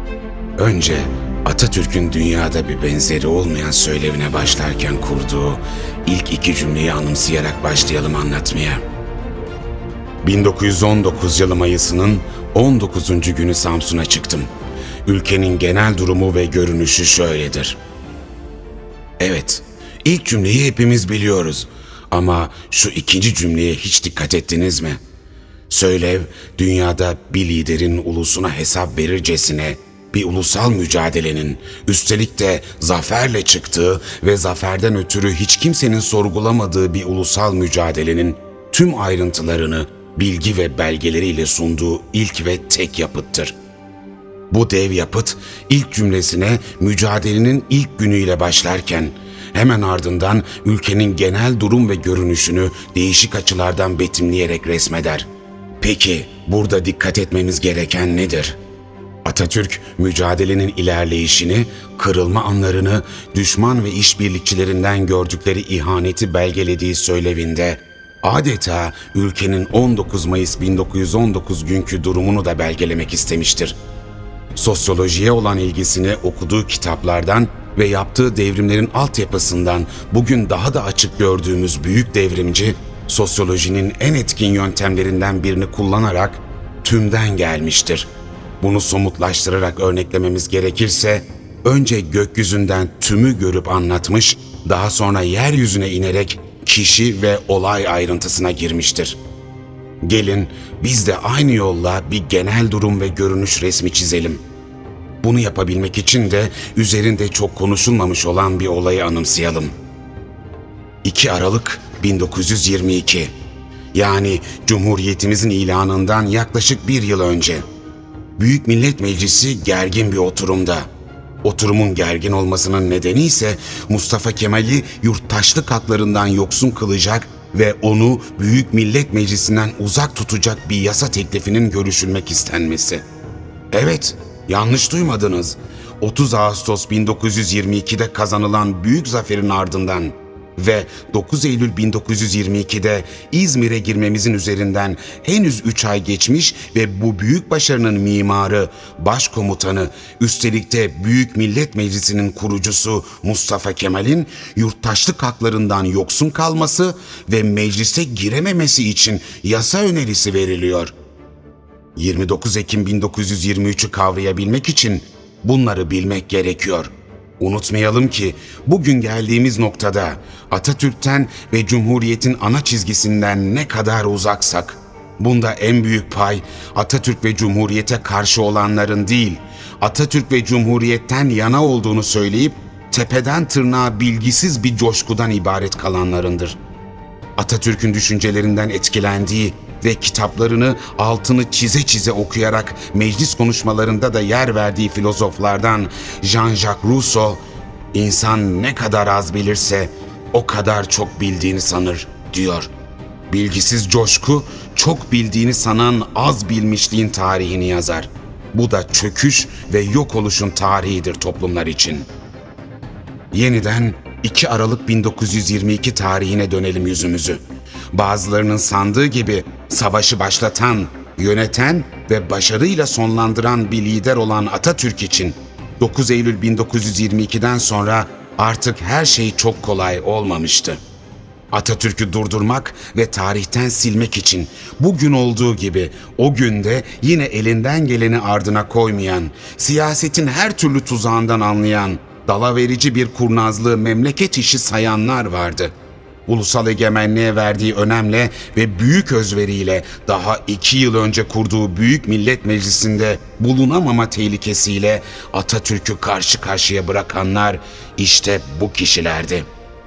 Önce Atatürk'ün dünyada bir benzeri olmayan söylevine başlarken kurduğu ilk iki cümleyi anımsayarak başlayalım anlatmaya. 1919 yılı Mayıs'ının 19. günü Samsun'a çıktım. Ülkenin genel durumu ve görünüşü şöyledir. Evet, ilk cümleyi hepimiz biliyoruz ama şu ikinci cümleye hiç dikkat ettiniz mi? Söylev, dünyada bir liderin ulusuna hesap verircesine bir ulusal mücadelenin, üstelik de zaferle çıktığı ve zaferden ötürü hiç kimsenin sorgulamadığı bir ulusal mücadelenin tüm ayrıntılarını, bilgi ve belgeleriyle sunduğu ilk ve tek yapıttır. Bu dev yapıt ilk cümlesine mücadelenin ilk günüyle başlarken, hemen ardından ülkenin genel durum ve görünüşünü değişik açılardan betimleyerek resmeder. Peki burada dikkat etmemiz gereken nedir? Atatürk, mücadelenin ilerleyişini, kırılma anlarını, düşman ve işbirlikçilerinden gördükleri ihaneti belgelediği söylevinde, adeta ülkenin 19 Mayıs 1919 günkü durumunu da belgelemek istemiştir. Sosyolojiye olan ilgisini okuduğu kitaplardan ve yaptığı devrimlerin altyapısından bugün daha da açık gördüğümüz büyük devrimci, sosyolojinin en etkin yöntemlerinden birini kullanarak tümden gelmiştir. Bunu somutlaştırarak örneklememiz gerekirse, önce gökyüzünden tümü görüp anlatmış, daha sonra yeryüzüne inerek kişi ve olay ayrıntısına girmiştir. Gelin biz de aynı yolla bir genel durum ve görünüş resmi çizelim. Bunu yapabilmek için de üzerinde çok konuşulmamış olan bir olayı anımsayalım. 2 Aralık 1922, yani Cumhuriyetimizin ilanından yaklaşık 1 yıl önce. Büyük Millet Meclisi gergin bir oturumda. Oturumun gergin olmasının nedeni ise Mustafa Kemal'i yurttaşlık haklarından yoksun kılacak ve onu Büyük Millet Meclisi'nden uzak tutacak bir yasa teklifinin görüşülmek istenmesi. Evet, yanlış duymadınız. 30 Ağustos 1922'de kazanılan büyük zaferin ardından ve 9 Eylül 1922'de İzmir'e girmemizin üzerinden henüz 3 ay geçmiş ve bu büyük başarının mimarı, başkomutanı, üstelik de Büyük Millet Meclisi'nin kurucusu Mustafa Kemal'in yurttaşlık haklarından yoksun kalması ve meclise girememesi için yasa önerisi veriliyor. 29 Ekim 1923'ü kavrayabilmek için bunları bilmek gerekiyor. Unutmayalım ki bugün geldiğimiz noktada Atatürk'ten ve Cumhuriyet'in ana çizgisinden ne kadar uzaksak, bunda en büyük pay Atatürk ve Cumhuriyet'e karşı olanların değil, Atatürk ve Cumhuriyet'ten yana olduğunu söyleyip tepeden tırnağa bilgisiz bir coşkudan ibaret kalanlarındır. Atatürk'ün düşüncelerinden etkilendiği ve kitaplarını altını çize çize okuyarak meclis konuşmalarında da yer verdiği filozoflardan Jean-Jacques Rousseau, "İnsan ne kadar az bilirse o kadar çok bildiğini sanır," diyor. Bilgisiz coşku, çok bildiğini sanan az bilmişliğin tarihini yazar. Bu da çöküş ve yok oluşun tarihidir toplumlar için. Yeniden 2 Aralık 1922 tarihine dönelim yüzümüzü. Bazılarının sandığı gibi savaşı başlatan, yöneten ve başarıyla sonlandıran bir lider olan Atatürk için 9 Eylül 1922'den sonra artık her şey çok kolay olmamıştı. Atatürk'ü durdurmak ve tarihten silmek için bugün olduğu gibi o günde yine elinden geleni ardına koymayan, siyasetin her türlü tuzağından anlayan, dalaverici bir kurnazlığı memleket işi sayanlar vardı. Ulusal egemenliğe verdiği önemle ve büyük özveriyle daha 2 yıl önce kurduğu Büyük Millet Meclisi'nde bulunamama tehlikesiyle Atatürk'ü karşı karşıya bırakanlar işte bu kişilerdi.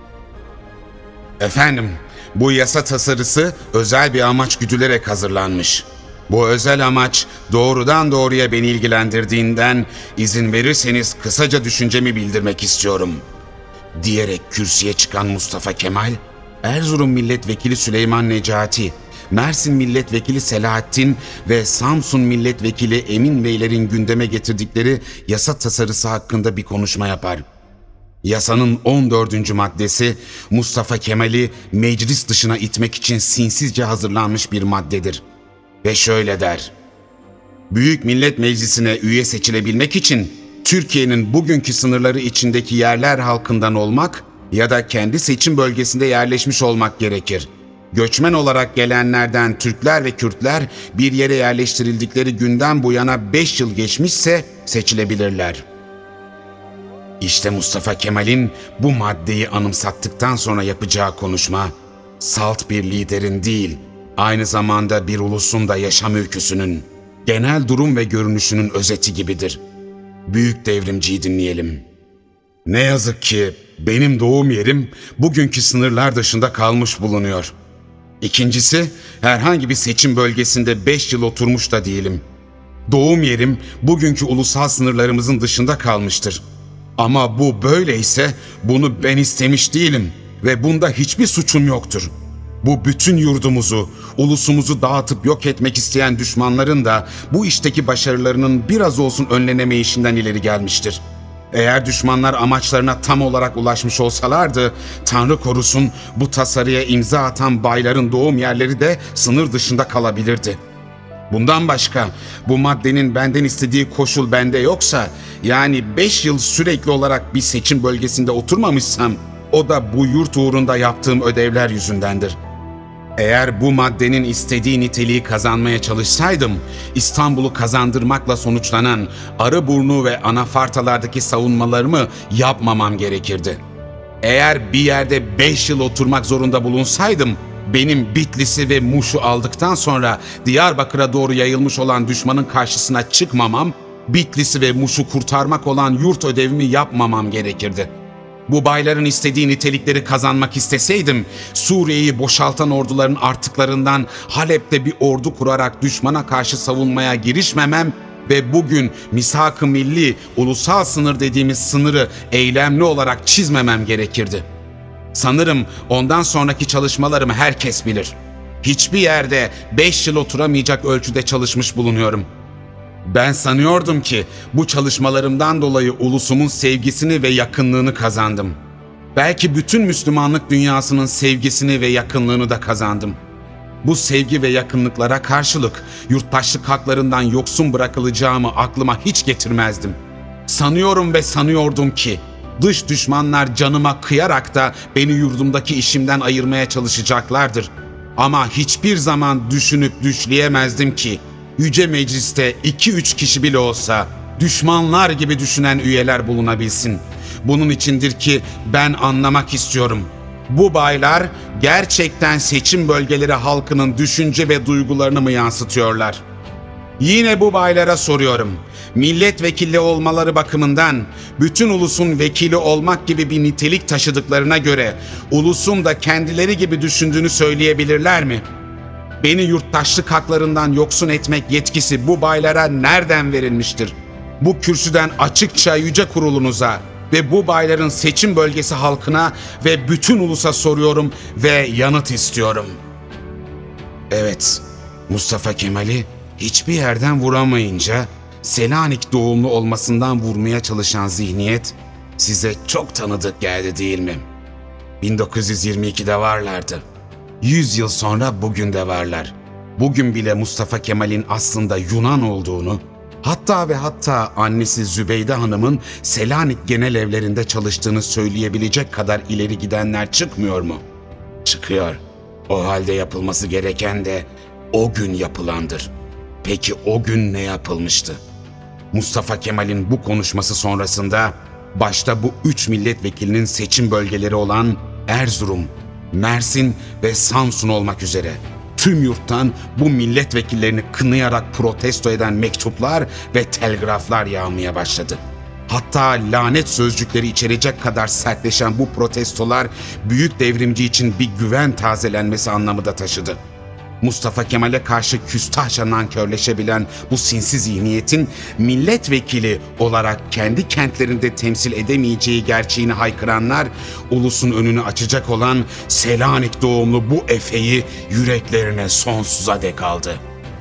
Efendim, bu yasa tasarısı özel bir amaç güdülerek hazırlanmış. Bu özel amaç doğrudan doğruya beni ilgilendirdiğinden izin verirseniz kısaca düşüncemi bildirmek istiyorum," diyerek kürsüye çıkan Mustafa Kemal, Erzurum Milletvekili Süleyman Necati, Mersin Milletvekili Selahattin ve Samsun Milletvekili Emin Beylerin gündeme getirdikleri yasa tasarısı hakkında bir konuşma yapar. Yasanın 14. maddesi Mustafa Kemal'i meclis dışına itmek için sinsizce hazırlanmış bir maddedir. Ve şöyle der: Büyük Millet Meclisi'ne üye seçilebilmek için Türkiye'nin bugünkü sınırları içindeki yerler halkından olmak ya da kendi seçim bölgesinde yerleşmiş olmak gerekir. Göçmen olarak gelenlerden Türkler ve Kürtler bir yere yerleştirildikleri günden bu yana 5 yıl geçmişse seçilebilirler. İşte Mustafa Kemal'in bu maddeyi anımsattıktan sonra yapacağı konuşma, salt bir liderin değil, aynı zamanda bir ulusun da yaşam öyküsünün, genel durum ve görünüşünün özeti gibidir. Büyük devrimciyi dinleyelim. Ne yazık ki benim doğum yerim bugünkü sınırlar dışında kalmış bulunuyor. İkincisi, herhangi bir seçim bölgesinde 5 yıl oturmuş da değilim. Doğum yerim bugünkü ulusal sınırlarımızın dışında kalmıştır. Ama bu böyleyse bunu ben istemiş değilim ve bunda hiçbir suçum yoktur. Bu bütün yurdumuzu, ulusumuzu dağıtıp yok etmek isteyen düşmanların da bu işteki başarılarının biraz olsun önlenemeyişinden ileri gelmiştir. Eğer düşmanlar amaçlarına tam olarak ulaşmış olsalardı, Tanrı korusun bu tasarıya imza atan bayların doğum yerleri de sınır dışında kalabilirdi. Bundan başka bu maddenin benden istediği koşul bende yoksa, yani 5 yıl sürekli olarak bir seçim bölgesinde oturmamışsam, o da bu yurt uğrunda yaptığım ödevler yüzündendir. Eğer bu maddenin istediği niteliği kazanmaya çalışsaydım, İstanbul'u kazandırmakla sonuçlanan Arıburnu ve Anafartalardaki savunmalarımı yapmamam gerekirdi. Eğer bir yerde 5 yıl oturmak zorunda bulunsaydım, benim Bitlis'i ve Muş'u aldıktan sonra Diyarbakır'a doğru yayılmış olan düşmanın karşısına çıkmamam, Bitlis'i ve Muş'u kurtarmak olan yurt ödevimi yapmamam gerekirdi. Bu bayların istediği nitelikleri kazanmak isteseydim, Suriye'yi boşaltan orduların artıklarından Halep'te bir ordu kurarak düşmana karşı savunmaya girişmemem ve bugün misak-ı milli, ulusal sınır dediğimiz sınırı eylemli olarak çizmemem gerekirdi. Sanırım ondan sonraki çalışmalarımı herkes bilir. Hiçbir yerde 5 yıl oturamayacak ölçüde çalışmış bulunuyorum. Ben sanıyordum ki bu çalışmalarımdan dolayı ulusumun sevgisini ve yakınlığını kazandım. Belki bütün Müslümanlık dünyasının sevgisini ve yakınlığını da kazandım. Bu sevgi ve yakınlıklara karşılık yurttaşlık haklarından yoksun bırakılacağımı aklıma hiç getirmezdim. Sanıyorum ve sanıyordum ki dış düşmanlar canıma kıyarak da beni yurdumdaki işimden ayırmaya çalışacaklardır. Ama hiçbir zaman düşünüp düşleyemezdim ki Yüce Meclis'te 2-3 kişi bile olsa düşmanlar gibi düşünen üyeler bulunabilsin. Bunun içindir ki ben anlamak istiyorum. Bu baylar gerçekten seçim bölgeleri halkının düşünce ve duygularını mı yansıtıyorlar? Yine bu baylara soruyorum. Milletvekili olmaları bakımından bütün ulusun vekili olmak gibi bir nitelik taşıdıklarına göre ulusun da kendileri gibi düşündüğünü söyleyebilirler mi? Beni yurttaşlık haklarından yoksun etmek yetkisi bu baylara nereden verilmiştir? Bu kürsüden açıkça yüce kurulunuza ve bu bayların seçim bölgesi halkına ve bütün ulusa soruyorum ve yanıt istiyorum. Evet, Mustafa Kemal'i hiçbir yerden vuramayınca Selanik doğumlu olmasından vurmaya çalışan zihniyet size çok tanıdık geldi değil mi? 1922'de varlardı. 100 yıl sonra bugün de varlar. Bugün bile Mustafa Kemal'in aslında Yunan olduğunu, hatta ve hatta annesi Zübeyde Hanım'ın Selanik genel evlerinde çalıştığını söyleyebilecek kadar ileri gidenler çıkmıyor mu? Çıkıyor. O halde yapılması gereken de o gün yapılandır. Peki o gün ne yapılmıştı? Mustafa Kemal'in bu konuşması sonrasında başta bu 3 milletvekilinin seçim bölgeleri olan Erzurum, Mersin ve Samsun olmak üzere tüm yurttan bu milletvekillerini kınayarak protesto eden mektuplar ve telgraflar yağmaya başladı. Hatta lanet sözcükleri içerecek kadar sertleşen bu protestolar büyük devrimci için bir güven tazelenmesi anlamı da taşıdı. Mustafa Kemal'e karşı küstahça nankörleşebilen bu sinsi zihniyetin milletvekili olarak kendi kentlerinde temsil edemeyeceği gerçeğini haykıranlar, ulusun önünü açacak olan Selanik doğumlu bu efeyi yüreklerine sonsuza dek aldı.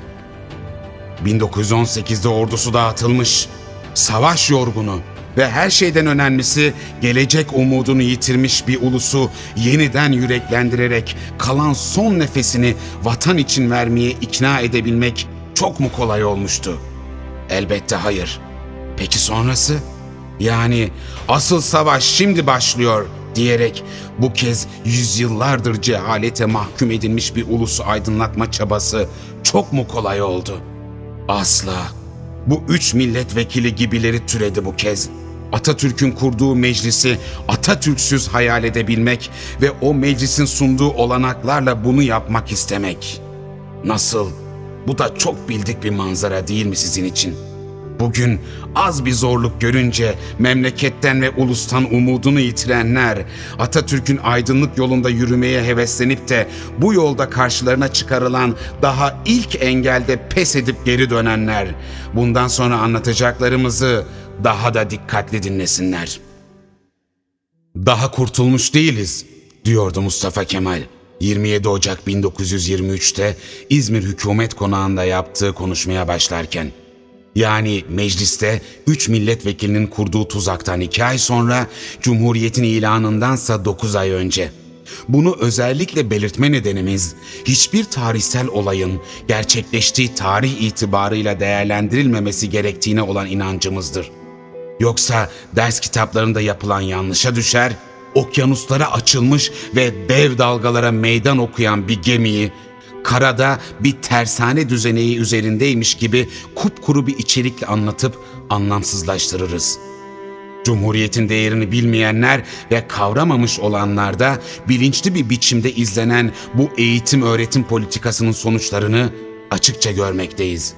1918'de ordusu dağıtılmış, savaş yorgunu ve her şeyden önemlisi gelecek umudunu yitirmiş bir ulusu yeniden yüreklendirerek kalan son nefesini vatan için vermeye ikna edebilmek çok mu kolay olmuştu? Elbette hayır. Peki sonrası? Yani asıl savaş şimdi başlıyor diyerek bu kez yüzyıllardır cehalete mahkum edilmiş bir ulusu aydınlatma çabası çok mu kolay oldu? Asla. Bu 3 milletvekili gibileri türedi bu kez. Atatürk'ün kurduğu meclisi Atatürk'süz hayal edebilmek ve o meclisin sunduğu olanaklarla bunu yapmak istemek. Nasıl? Bu da çok bildik bir manzara değil mi sizin için? Bugün az bir zorluk görünce memleketten ve ulustan umudunu yitirenler, Atatürk'ün aydınlık yolunda yürümeye heveslenip de bu yolda karşılarına çıkarılan daha ilk engelde pes edip geri dönenler, bundan sonra anlatacaklarımızı daha da dikkatli dinlesinler. Daha kurtulmuş değiliz, diyordu Mustafa Kemal. 27 Ocak 1923'te İzmir Hükümet Konağı'nda yaptığı konuşmaya başlarken. Yani mecliste 3 milletvekilinin kurduğu tuzaktan 2 ay sonra, Cumhuriyet'in ilanındansa 9 ay önce. Bunu özellikle belirtme nedenimiz, hiçbir tarihsel olayın gerçekleştiği tarih itibarıyla değerlendirilmemesi gerektiğine olan inancımızdır. Yoksa ders kitaplarında yapılan yanlışa düşer, okyanuslara açılmış ve dev dalgalara meydan okuyan bir gemiyi, karada bir tersane düzeneği üzerindeymiş gibi kupkuru bir içerikle anlatıp anlamsızlaştırırız. Cumhuriyetin değerini bilmeyenler ve kavramamış olanlar da bilinçli bir biçimde izlenen bu eğitim öğretim politikasının sonuçlarını açıkça görmekteyiz.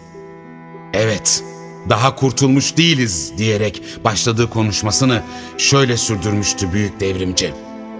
Evet, daha kurtulmuş değiliz diyerek başladığı konuşmasını şöyle sürdürmüştü büyük devrimci.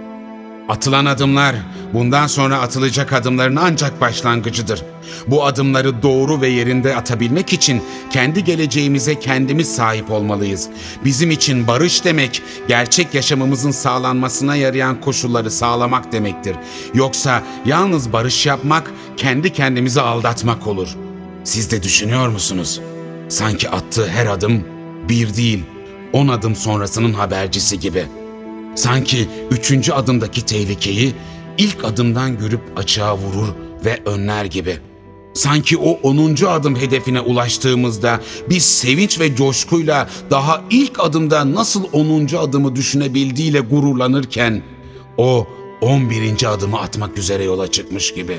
Atılan adımlar bundan sonra atılacak adımların ancak başlangıcıdır. Bu adımları doğru ve yerinde atabilmek için kendi geleceğimize kendimiz sahip olmalıyız. Bizim için barış demek, gerçek yaşamımızın sağlanmasına yarayan koşulları sağlamak demektir. Yoksa yalnız barış yapmak, kendi kendimizi aldatmak olur. Siz de düşünüyor musunuz? Sanki attığı her adım bir değil, 10 adım sonrasının habercisi gibi. Sanki 3. adımdaki tehlikeyi ilk adımdan görüp açığa vurur ve önler gibi. Sanki o 10. adım hedefine ulaştığımızda biz sevinç ve coşkuyla daha ilk adımda nasıl 10. adımı düşünebildiğiyle gururlanırken o 11. adımı atmak üzere yola çıkmış gibi.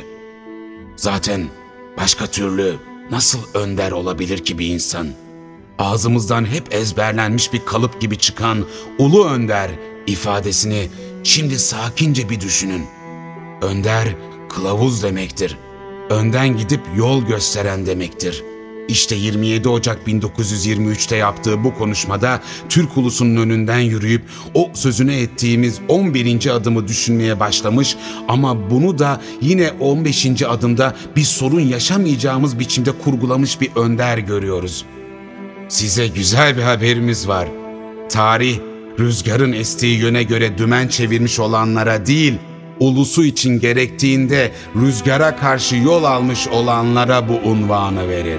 Zaten başka türlü nasıl önder olabilir ki bir insan? Ağzımızdan hep ezberlenmiş bir kalıp gibi çıkan ulu önder ifadesini şimdi sakince bir düşünün. Önder, kılavuz demektir. Önden gidip yol gösteren demektir. İşte 27 Ocak 1923'te yaptığı bu konuşmada Türk ulusunun önünden yürüyüp o sözünü ettiğimiz 11. adımı düşünmeye başlamış ama bunu da yine 15. adımda bir sorun yaşamayacağımız biçimde kurgulamış bir önder görüyoruz. Size güzel bir haberimiz var. Tarih, rüzgarın estiği yöne göre dümen çevirmiş olanlara değil, ulusu için gerektiğinde rüzgara karşı yol almış olanlara bu unvanı verir.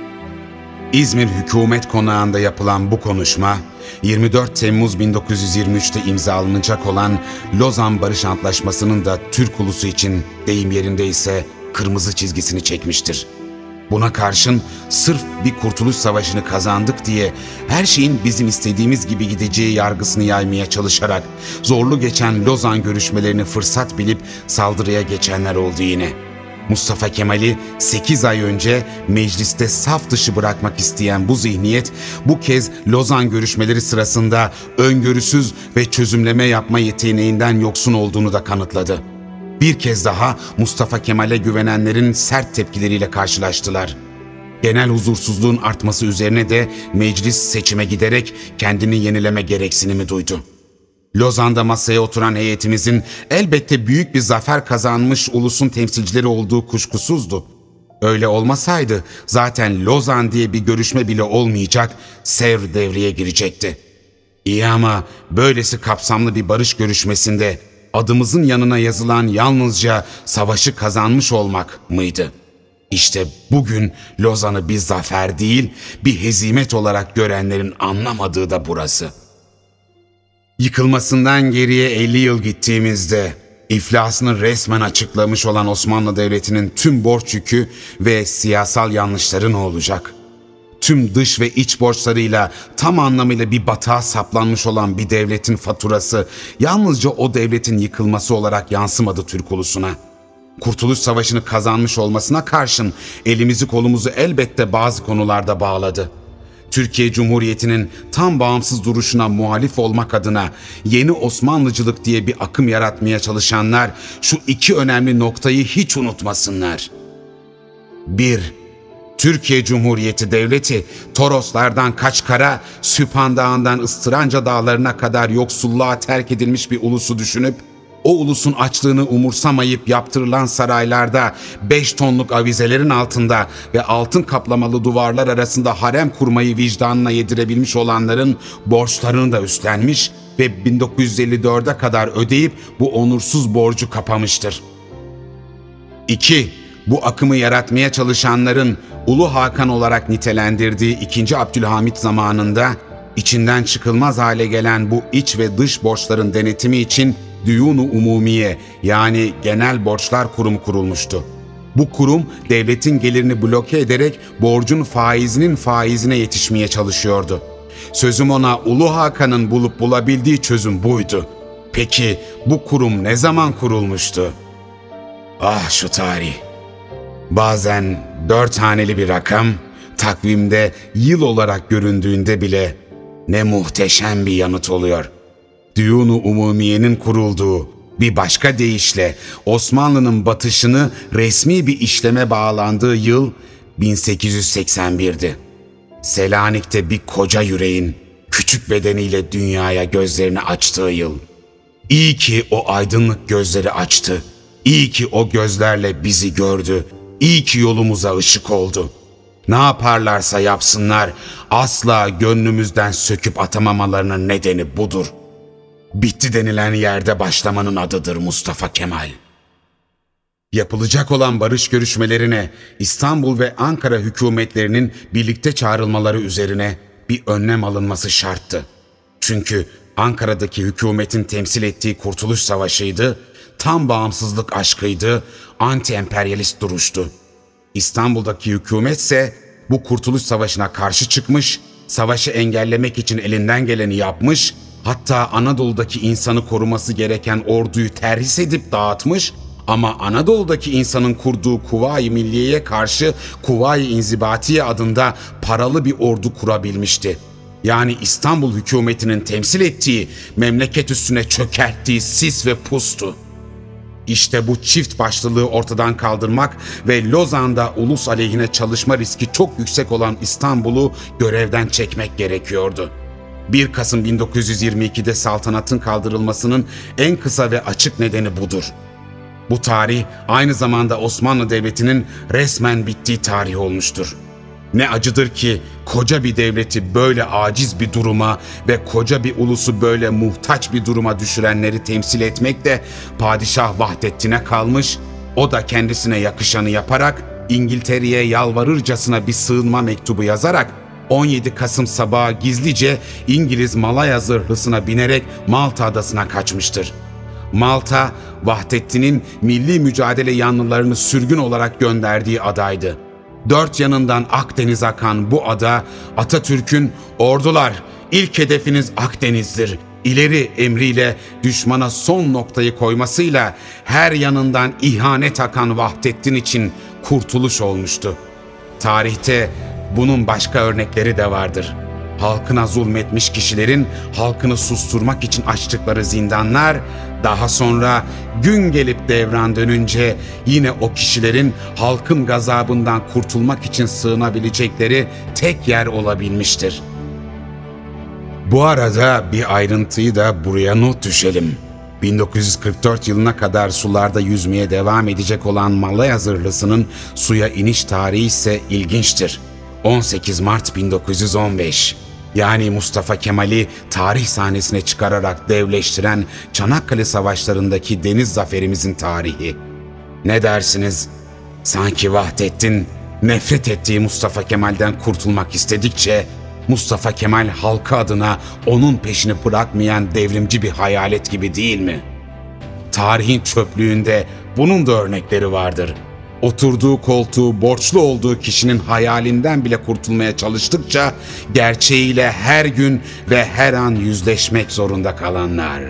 İzmir Hükümet Konağı'nda yapılan bu konuşma, 24 Temmuz 1923'te imzalanacak olan Lozan Barış Antlaşması'nın da Türk ulusu için deyim yerindeyse kırmızı çizgisini çekmiştir. Buna karşın sırf bir kurtuluş savaşını kazandık diye her şeyin bizim istediğimiz gibi gideceği yargısını yaymaya çalışarak zorlu geçen Lozan görüşmelerini fırsat bilip saldırıya geçenler oldu yine. Mustafa Kemal'i 8 ay önce mecliste saf dışı bırakmak isteyen bu zihniyet bu kez Lozan görüşmeleri sırasında öngörüsüz ve çözümleme yapma yeteneğinden yoksun olduğunu da kanıtladı. Bir kez daha Mustafa Kemal'e güvenenlerin sert tepkileriyle karşılaştılar. Genel huzursuzluğun artması üzerine de meclis seçime giderek kendini yenileme gereksinimi duydu. Lozan'da masaya oturan heyetimizin elbette büyük bir zafer kazanmış ulusun temsilcileri olduğu kuşkusuzdu. Öyle olmasaydı zaten Lozan diye bir görüşme bile olmayacak, Sevr devreye girecekti. İyi ama böylesi kapsamlı bir barış görüşmesinde adımızın yanına yazılan yalnızca savaşı kazanmış olmak mıydı? İşte bugün Lozan'ı bir zafer değil, bir hezimet olarak görenlerin anlamadığı da burası. Yıkılmasından geriye 50 yıl gittiğimizde iflasını resmen açıklamış olan Osmanlı Devleti'nin tüm borç yükü ve siyasal yanlışları ne olacak? tüm dış ve iç borçlarıyla tam anlamıyla bir batağa saplanmış olan bir devletin faturası yalnızca o devletin yıkılması olarak yansımadı Türk ulusuna. Kurtuluş Savaşı'nı kazanmış olmasına karşın elimizi kolumuzu elbette bazı konularda bağladı. Türkiye Cumhuriyeti'nin tam bağımsız duruşuna muhalif olmak adına yeni Osmanlıcılık diye bir akım yaratmaya çalışanlar şu iki önemli noktayı hiç unutmasınlar. 1. Türkiye Cumhuriyeti Devleti, Toroslardan Kaçkar'a, Süphan Dağı'ndan Istıranca Dağları'na kadar yoksulluğa terk edilmiş bir ulusu düşünüp, o ulusun açlığını umursamayıp yaptırılan saraylarda 5 tonluk avizelerin altında ve altın kaplamalı duvarlar arasında harem kurmayı vicdanına yedirebilmiş olanların borçlarını da üstlenmiş ve 1954'e kadar ödeyip bu onursuz borcu kapamıştır. 2. Bu akımı yaratmaya çalışanların Ulu Hakan olarak nitelendirdiği 2. Abdülhamit zamanında içinden çıkılmaz hale gelen bu iç ve dış borçların denetimi için Düyun-u Umumiye yani Genel Borçlar Kurumu kurulmuştu. Bu kurum devletin gelirini bloke ederek borcun faizinin faizine yetişmeye çalışıyordu. Sözüm ona Ulu Hakan'ın bulup bulabildiği çözüm buydu. Peki bu kurum ne zaman kurulmuştu? Ah şu tarih! Bazen 4 haneli bir rakam takvimde yıl olarak göründüğünde bile ne muhteşem bir yanıt oluyor. Düyun-u Umumiye'nin kurulduğu, bir başka deyişle Osmanlı'nın batışını resmi bir işleme bağlandığı yıl 1881'di. Selanik'te bir koca yüreğin küçük bedeniyle dünyaya gözlerini açtığı yıl. İyi ki o aydınlık gözleri açtı. İyi ki o gözlerle bizi gördü. İyi ki yolumuza ışık oldu. Ne yaparlarsa yapsınlar asla gönlümüzden söküp atamamalarının nedeni budur. Bitti denilen yerde başlamanın adıdır Mustafa Kemal. Yapılacak olan barış görüşmelerine İstanbul ve Ankara hükümetlerinin birlikte çağrılmaları üzerine bir önlem alınması şarttı. Çünkü Ankara'daki hükümetin temsil ettiği Kurtuluş Savaşı'ydı, tam bağımsızlık aşkıydı, anti-emperyalist duruştu. İstanbul'daki hükümetse bu Kurtuluş Savaşı'na karşı çıkmış, savaşı engellemek için elinden geleni yapmış, hatta Anadolu'daki insanı koruması gereken orduyu terhis edip dağıtmış ama Anadolu'daki insanın kurduğu Kuvayi Milliye'ye karşı Kuvayi İnzibatiye adında paralı bir ordu kurabilmişti. Yani İstanbul hükümetinin temsil ettiği, memleket üstüne çökerttiği sis ve pustu. İşte bu çift başlılığı ortadan kaldırmak ve Lozan'da ulus aleyhine çalışma riski çok yüksek olan İstanbul'u görevden çekmek gerekiyordu. 1 Kasım 1922'de saltanatın kaldırılmasının en kısa ve açık nedeni budur. Bu tarih aynı zamanda Osmanlı Devleti'nin resmen bittiği tarih olmuştur. Ne acıdır ki koca bir devleti böyle aciz bir duruma ve koca bir ulusu böyle muhtaç bir duruma düşürenleri temsil etmek de Padişah Vahdettin'e kalmış, o da kendisine yakışanı yaparak İngiltere'ye yalvarırcasına bir sığınma mektubu yazarak 17 Kasım sabahı gizlice İngiliz Malaya zırhlısına binerek Malta adasına kaçmıştır. Malta, Vahdettin'in milli mücadele yanlılarını sürgün olarak gönderdiği adaydı. 4 yanından Akdeniz akan bu ada, Atatürk'ün "Ordular, ilk hedefiniz Akdeniz'dir, İleri" emriyle düşmana son noktayı koymasıyla her yanından ihanet akan Vahdettin için kurtuluş olmuştu. Tarihte bunun başka örnekleri de vardır. Halkına zulmetmiş kişilerin halkını susturmak için açtıkları zindanlar, daha sonra gün gelip devran dönünce yine o kişilerin halkın gazabından kurtulmak için sığınabilecekleri tek yer olabilmiştir. Bu arada bir ayrıntıyı da buraya not düşelim. 1944 yılına kadar sularda yüzmeye devam edecek olan Malaya zırhlısının suya iniş tarihi ise ilginçtir. 18 Mart 1915. Yani Mustafa Kemal'i tarih sahnesine çıkararak devleştiren Çanakkale Savaşları'ndaki deniz zaferimizin tarihi. Ne dersiniz? Sanki Vahdettin nefret ettiği Mustafa Kemal'den kurtulmak istedikçe Mustafa Kemal halkı adına onun peşini bırakmayan devrimci bir hayalet gibi değil mi? Tarihin çöplüğünde bunun da örnekleri vardır. Oturduğu koltuğu borçlu olduğu kişinin hayalinden bile kurtulmaya çalıştıkça gerçeğiyle her gün ve her an yüzleşmek zorunda kalanlar.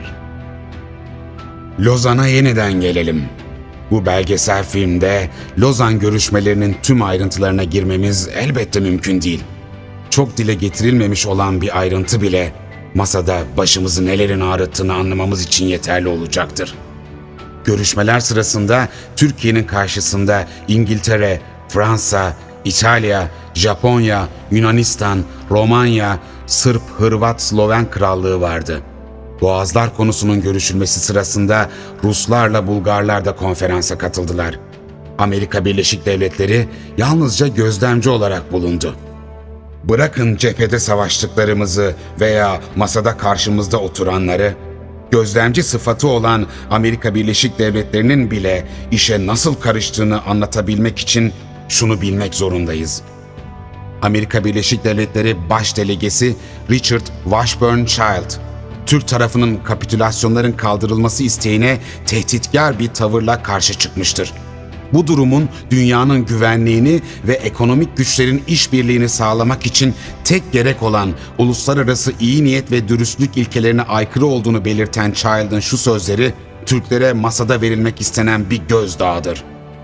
Lozan'a yeniden gelelim. Bu belgesel filmde Lozan görüşmelerinin tüm ayrıntılarına girmemiz elbette mümkün değil. Çok dile getirilmemiş olan bir ayrıntı bile masada başımızı nelerin ağrıttığını anlamamız için yeterli olacaktır. Görüşmeler sırasında Türkiye'nin karşısında İngiltere, Fransa, İtalya, Japonya, Yunanistan, Romanya, Sırp, Hırvat, Sloven krallığı vardı. Boğazlar konusunun görüşülmesi sırasında Ruslarla Bulgarlar da konferansa katıldılar. Amerika Birleşik Devletleri yalnızca gözlemci olarak bulundu. Bırakın cephede savaştıklarımızı veya masada karşımızda oturanları, gözlemci sıfatı olan Amerika Birleşik Devletleri'nin bile işe nasıl karıştığını anlatabilmek için şunu bilmek zorundayız. Amerika Birleşik Devletleri Baş Delegesi Richard Washburn Child, Türk tarafının kapitülasyonların kaldırılması isteğine tehditkar bir tavırla karşı çıkmıştır. Bu durumun dünyanın güvenliğini ve ekonomik güçlerin işbirliğini sağlamak için tek gerek olan uluslararası iyi niyet ve dürüstlük ilkelerine aykırı olduğunu belirten Child'ın şu sözleri, Türklere masada verilmek istenen bir gözdağıdır.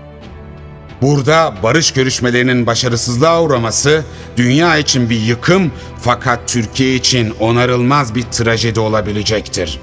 Burada barış görüşmelerinin başarısızlığa uğraması, dünya için bir yıkım fakat Türkiye için onarılmaz bir trajedi olabilecektir.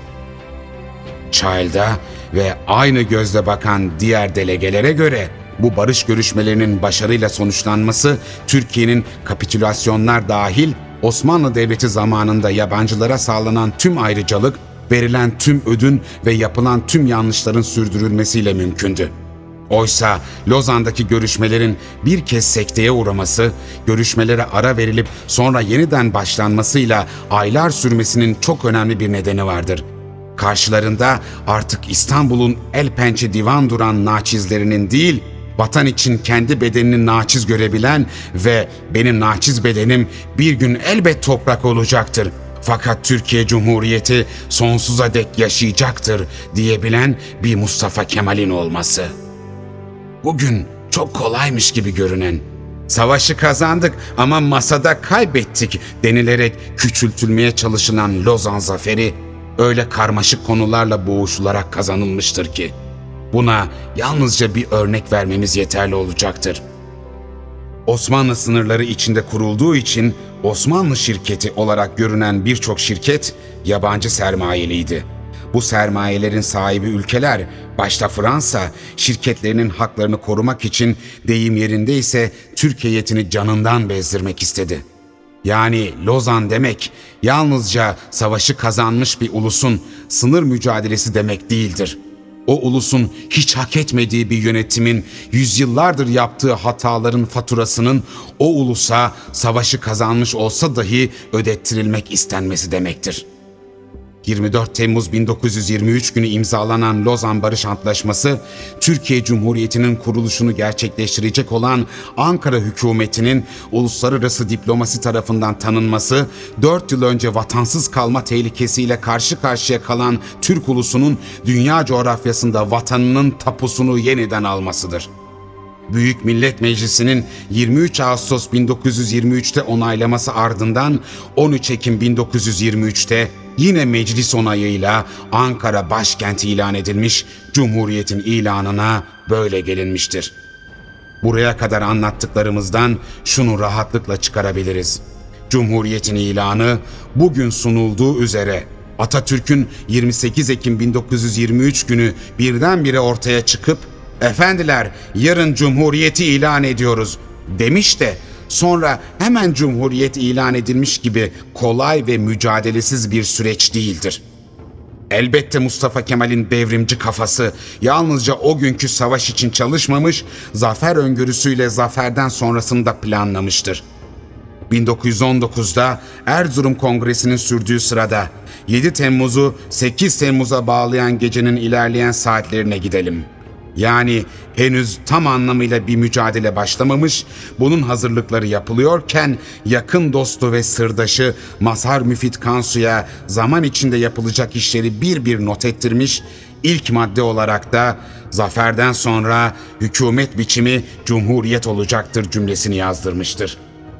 Child'a ve aynı gözle bakan diğer delegelere göre bu barış görüşmelerinin başarıyla sonuçlanması, Türkiye'nin kapitülasyonlar dahil Osmanlı Devleti zamanında yabancılara sağlanan tüm ayrıcalık, verilen tüm ödün ve yapılan tüm yanlışların sürdürülmesiyle mümkündü. Oysa Lozan'daki görüşmelerin bir kez sekteye uğraması, görüşmelere ara verilip sonra yeniden başlanmasıyla aylar sürmesinin çok önemli bir nedeni vardır. Karşılarında artık İstanbul'un el pençe divan duran naçizlerinin değil, vatan için kendi bedenini naçiz görebilen ve benim naçiz bedenim bir gün elbet toprak olacaktır. Fakat Türkiye Cumhuriyeti sonsuza dek yaşayacaktır diyebilen bir Mustafa Kemal'in olması. Bugün çok kolaymış gibi görünen, savaşı kazandık ama masada kaybettik denilerek küçültülmeye çalışılan Lozan zaferi, öyle karmaşık konularla boğuşularak kazanılmıştır ki, buna yalnızca bir örnek vermemiz yeterli olacaktır. Osmanlı sınırları içinde kurulduğu için Osmanlı şirketi olarak görünen birçok şirket yabancı sermayeliydi. Bu sermayelerin sahibi ülkeler, başta Fransa, şirketlerinin haklarını korumak için deyim yerindeyse Türk heyetini canından bezdirmek istedi. Yani Lozan demek yalnızca savaşı kazanmış bir ulusun sınır mücadelesi demek değildir. O ulusun hiç hak etmediği bir yönetimin yüzyıllardır yaptığı hataların faturasının o ulusa savaşı kazanmış olsa dahi ödettirilmek istenmesi demektir. 24 Temmuz 1923 günü imzalanan Lozan Barış Antlaşması, Türkiye Cumhuriyeti'nin kuruluşunu gerçekleştirecek olan Ankara hükümetinin uluslararası diplomasi tarafından tanınması, 4 yıl önce vatansız kalma tehlikesiyle karşı karşıya kalan Türk ulusunun dünya coğrafyasında vatanının tapusunu yeniden almasıdır. Büyük Millet Meclisi'nin 23 Ağustos 1923'te onaylaması ardından 13 Ekim 1923'te yine meclis onayıyla Ankara başkenti ilan edilmiş, Cumhuriyet'in ilanına böyle gelinmiştir. Buraya kadar anlattıklarımızdan şunu rahatlıkla çıkarabiliriz. Cumhuriyet'in ilanı bugün sunulduğu üzere Atatürk'ün 28 Ekim 1923 günü birdenbire ortaya çıkıp "Efendiler, yarın Cumhuriyeti ilan ediyoruz" demiş de sonra hemen Cumhuriyet ilan edilmiş gibi kolay ve mücadelesiz bir süreç değildir. Elbette Mustafa Kemal'in devrimci kafası yalnızca o günkü savaş için çalışmamış, zafer öngörüsüyle zaferden sonrasını da planlamıştır. 1919'da Erzurum Kongresi'nin sürdüğü sırada 7 Temmuz'u 8 Temmuz'a bağlayan gecenin ilerleyen saatlerine gidelim. Yani henüz tam anlamıyla bir mücadele başlamamış, bunun hazırlıkları yapılıyorken yakın dostu ve sırdaşı Mazhar Müfit Kansu'ya zaman içinde yapılacak işleri bir bir not ettirmiş, İlk madde olarak da zaferden sonra hükümet biçimi cumhuriyet olacaktır cümlesini yazdırmıştır.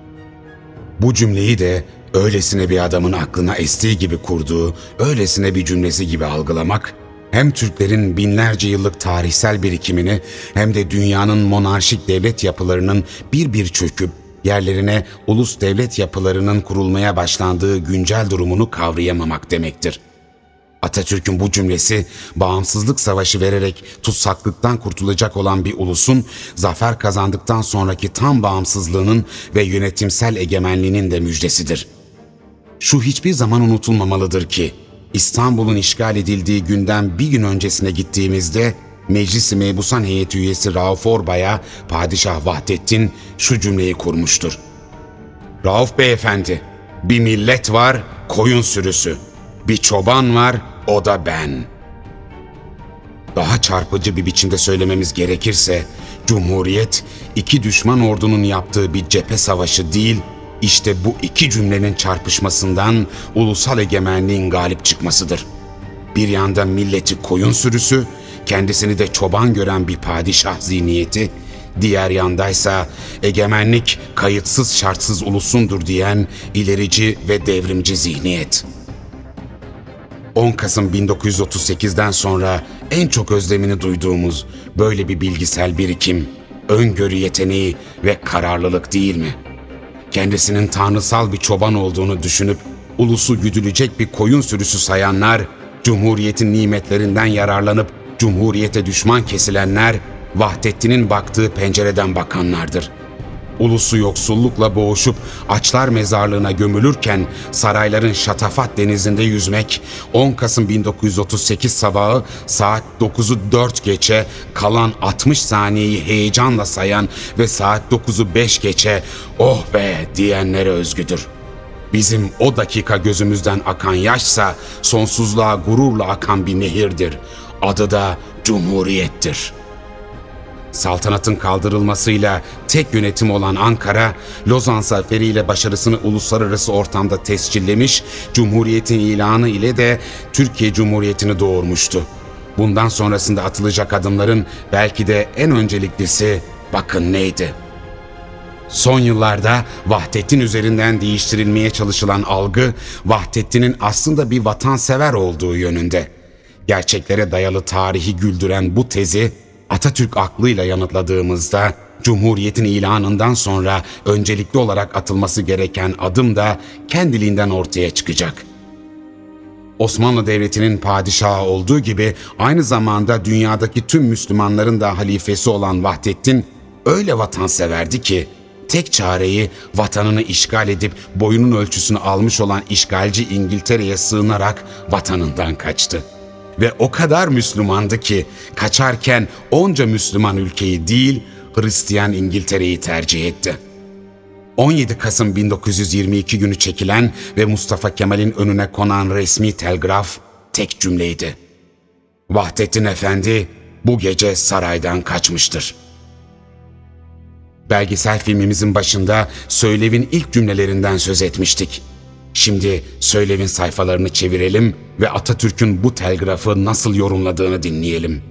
Bu cümleyi de öylesine bir adamın aklına estiği gibi kurduğu, öylesine bir cümlesi gibi algılamak, hem Türklerin binlerce yıllık tarihsel birikimini hem de dünyanın monarşik devlet yapılarının bir bir çöküp yerlerine ulus devlet yapılarının kurulmaya başlandığı güncel durumunu kavrayamamak demektir. Atatürk'ün bu cümlesi, bağımsızlık savaşı vererek tutsaklıktan kurtulacak olan bir ulusun, zafer kazandıktan sonraki tam bağımsızlığının ve yönetimsel egemenliğinin de müjdesidir. Şu hiçbir zaman unutulmamalıdır ki, İstanbul'un işgal edildiği günden bir gün öncesine gittiğimizde, Meclis-i Mebusan Heyeti üyesi Rauf Orbay'a Padişah Vahdettin şu cümleyi kurmuştur. Rauf Beyefendi, bir millet var, koyun sürüsü. Bir çoban var, o da ben. Daha çarpıcı bir biçimde söylememiz gerekirse, Cumhuriyet, iki düşman ordunun yaptığı bir cephe savaşı değil, işte bu iki cümlenin çarpışmasından ulusal egemenliğin galip çıkmasıdır. Bir yanda milleti koyun sürüsü, kendisini de çoban gören bir padişah zihniyeti, diğer yandaysa egemenlik kayıtsız şartsız ulusundur diyen ilerici ve devrimci zihniyet. 10 Kasım 1938'den sonra en çok özlemini duyduğumuz böyle bir bilgisel birikim, öngörü yeteneği ve kararlılık değil mi? Kendisinin tanrısal bir çoban olduğunu düşünüp ulusu güdülecek bir koyun sürüsü sayanlar, Cumhuriyet'in nimetlerinden yararlanıp Cumhuriyet'e düşman kesilenler, Vahdettin'in baktığı pencereden bakanlardır. Ulusu yoksullukla boğuşup açlar mezarlığına gömülürken sarayların şatafat denizinde yüzmek, 10 Kasım 1938 sabahı saat 9'u 4 geçe kalan 60 saniyeyi heyecanla sayan ve saat 9'u 5 geçe "Oh be!" diyenlere özgüdür. Bizim o dakika gözümüzden akan yaşsa sonsuzluğa gururla akan bir nehirdir. Adı da Cumhuriyet'tir. Saltanatın kaldırılmasıyla tek yönetim olan Ankara, Lozan Zaferi ile başarısını uluslararası ortamda tescillemiş, Cumhuriyet'in ilanı ile de Türkiye Cumhuriyeti'ni doğurmuştu. Bundan sonrasında atılacak adımların belki de en önceliklisi bakın neydi? Son yıllarda Vahdettin üzerinden değiştirilmeye çalışılan algı, Vahdettin'in aslında bir vatansever olduğu yönünde. Gerçeklere dayalı tarihi güldüren bu tezi, Atatürk aklıyla yanıtladığımızda, Cumhuriyet'in ilanından sonra öncelikli olarak atılması gereken adım da kendiliğinden ortaya çıkacak. Osmanlı Devleti'nin padişahı olduğu gibi aynı zamanda dünyadaki tüm Müslümanların da halifesi olan Vahdettin öyle vatanseverdi ki, tek çareyi vatanını işgal edip boyunun ölçüsünü almış olan işgalci İngiltere'ye sığınarak vatanından kaçtı. Ve o kadar Müslümandı ki kaçarken onca Müslüman ülkeyi değil, Hristiyan İngiltere'yi tercih etti. 17 Kasım 1922 günü çekilen ve Mustafa Kemal'in önüne konan resmi telgraf tek cümleydi. Vahdettin Efendi bu gece saraydan kaçmıştır. Belgesel filmimizin başında Söylev'in ilk cümlelerinden söz etmiştik. Şimdi Söylev'in sayfalarını çevirelim ve Atatürk'ün bu telgrafı nasıl yorumladığını dinleyelim.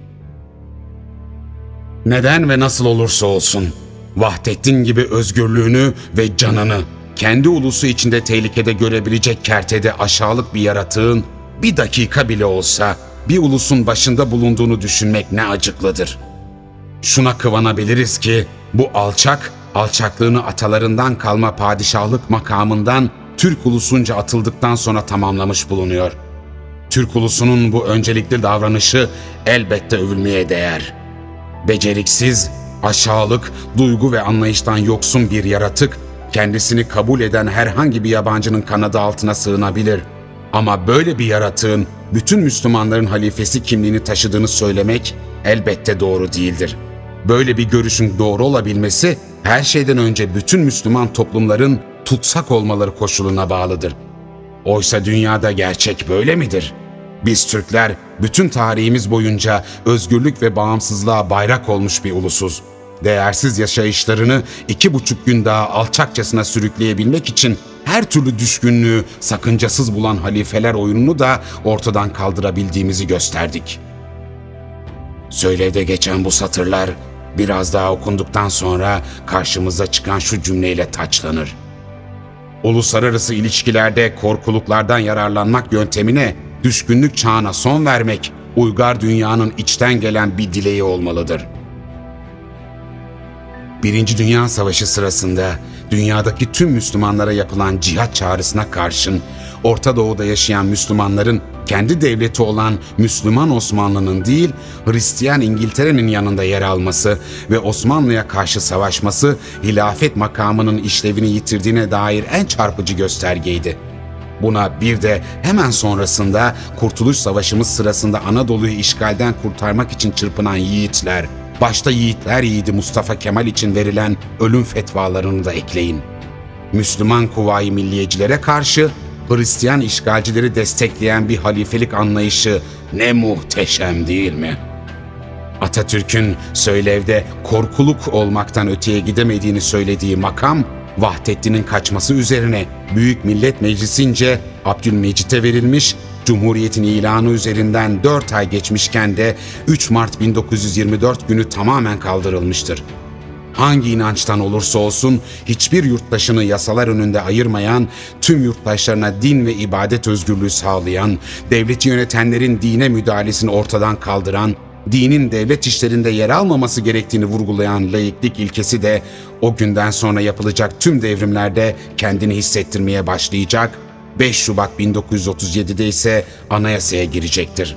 Neden ve nasıl olursa olsun, Vahdettin gibi özgürlüğünü ve canını kendi ulusu içinde tehlikede görebilecek kertede aşağılık bir yaratığın bir dakika bile olsa bir ulusun başında bulunduğunu düşünmek ne acıklıdır. Şuna kıvanabiliriz ki bu alçak, alçaklığını atalarından kalma padişahlık makamından Türk ulusunca atıldıktan sonra tamamlamış bulunuyor. Türk ulusunun bu öncelikli davranışı elbette övülmeye değer. Beceriksiz, aşağılık, duygu ve anlayıştan yoksun bir yaratık, kendisini kabul eden herhangi bir yabancının kanadı altına sığınabilir. Ama böyle bir yaratığın bütün Müslümanların halifesi kimliğini taşıdığını söylemek elbette doğru değildir. Böyle bir görüşün doğru olabilmesi, her şeyden önce bütün Müslüman toplumların tutsak olmaları koşuluna bağlıdır. Oysa dünyada gerçek böyle midir? Biz Türkler bütün tarihimiz boyunca özgürlük ve bağımsızlığa bayrak olmuş bir ulusuz. Değersiz yaşayışlarını 2,5 gün daha alçakçasına sürükleyebilmek için her türlü düşkünlüğü sakıncasız bulan halifeler oyununu da ortadan kaldırabildiğimizi gösterdik. Söylevde geçen bu satırlar biraz daha okunduktan sonra karşımıza çıkan şu cümleyle taçlanır. Uluslararası ilişkilerde korkuluklardan yararlanmak yöntemine, düşkünlük çağına son vermek, uygar dünyanın içten gelen bir dileği olmalıdır. Birinci Dünya Savaşı sırasında dünyadaki tüm Müslümanlara yapılan cihat çağrısına karşın Orta Doğu'da yaşayan Müslümanların kendi devleti olan Müslüman Osmanlı'nın değil, Hristiyan İngiltere'nin yanında yer alması ve Osmanlı'ya karşı savaşması hilafet makamının işlevini yitirdiğine dair en çarpıcı göstergeydi. Buna bir de hemen sonrasında Kurtuluş Savaşımız sırasında Anadolu'yu işgalden kurtarmak için çırpınan yiğitler, başta yiğitler yiğidi Mustafa Kemal için verilen ölüm fetvalarını da ekleyin. Müslüman Kuvayi Milliyecilere karşı Hristiyan işgalcileri destekleyen bir halifelik anlayışı ne muhteşem değil mi? Atatürk'ün söylevde korkuluk olmaktan öteye gidemediğini söylediği makam, Vahdettin'in kaçması üzerine Büyük Millet Meclisi'nce Abdülmecit'e verilmiş, Cumhuriyet'in ilanı üzerinden 4 ay geçmişken de 3 Mart 1924 günü tamamen kaldırılmıştır. Hangi inançtan olursa olsun hiçbir yurttaşını yasalar önünde ayırmayan, tüm yurttaşlarına din ve ibadet özgürlüğü sağlayan, devleti yönetenlerin dine müdahalesini ortadan kaldıran, dinin devlet işlerinde yer almaması gerektiğini vurgulayan laiklik ilkesi de o günden sonra yapılacak tüm devrimlerde kendini hissettirmeye başlayacak, 5 Şubat 1937'de ise anayasaya girecektir.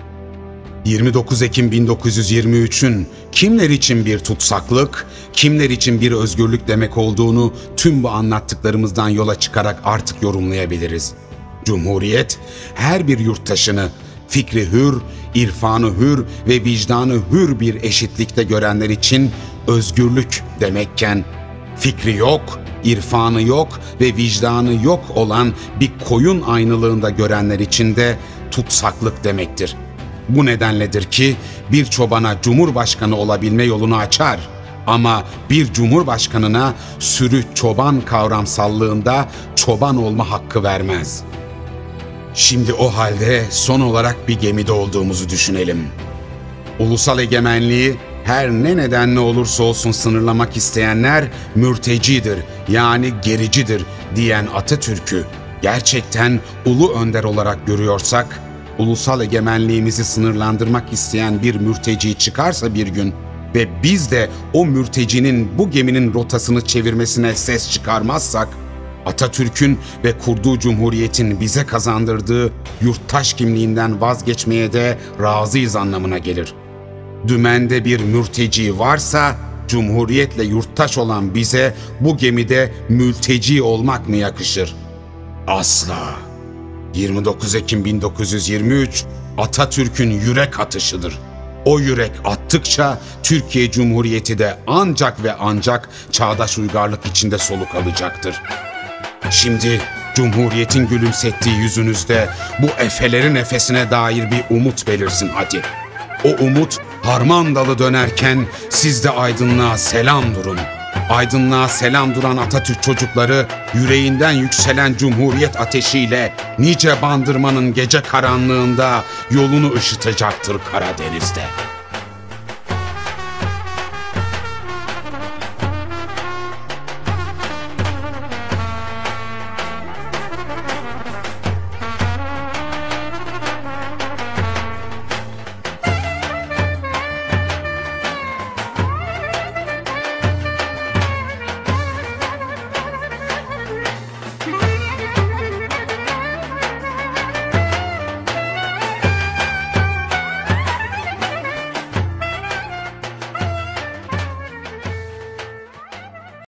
29 Ekim 1923'ün kimler için bir tutsaklık, kimler için bir özgürlük demek olduğunu tüm bu anlattıklarımızdan yola çıkarak artık yorumlayabiliriz. Cumhuriyet, her bir yurttaşını fikri hür, irfanı hür ve vicdanı hür bir eşitlikte görenler için özgürlük demekken, fikri yok, irfanı yok ve vicdanı yok olan bir koyun aynılığında görenler için de tutsaklık demektir. Bu nedenledir ki bir çobana cumhurbaşkanı olabilme yolunu açar ama bir cumhurbaşkanına sürü çoban kavramsallığında çoban olma hakkı vermez. Şimdi o halde son olarak bir gemide olduğumuzu düşünelim. Ulusal egemenliği her ne nedenle olursa olsun sınırlamak isteyenler mürtecidir, yani gericidir diyen Atatürk'ü gerçekten ulu önder olarak görüyorsak, ulusal egemenliğimizi sınırlandırmak isteyen bir mürteci çıkarsa bir gün ve biz de o mürtecinin bu geminin rotasını çevirmesine ses çıkarmazsak, Atatürk'ün ve kurduğu cumhuriyetin bize kazandırdığı yurttaş kimliğinden vazgeçmeye de razıyız anlamına gelir. Dümende bir mürteci varsa, cumhuriyetle yurttaş olan bize bu gemide mülteci olmak mı yakışır? Asla. 29 Ekim 1923 Atatürk'ün yürek atışıdır. O yürek attıkça Türkiye Cumhuriyeti de ancak ve ancak çağdaş uygarlık içinde soluk alacaktır. Şimdi Cumhuriyet'in gülümsettiği yüzünüzde bu efelerin nefesine dair bir umut belirsin hadi. O umut harman dalı dönerken siz de aydınlığa selam durun. Aydınlığa selam duran Atatürk çocukları yüreğinden yükselen Cumhuriyet ateşiyle nice bandırmanın gece karanlığında yolunu ışıtacaktır Karadeniz'de.